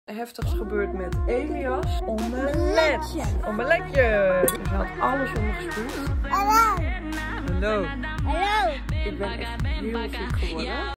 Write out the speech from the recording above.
heftigs gebeurd met Elias. Omeletje. Hij had alles ondergespuugd. Hallo. Hallo. Hallo. Ik ben echt heel ziek geworden.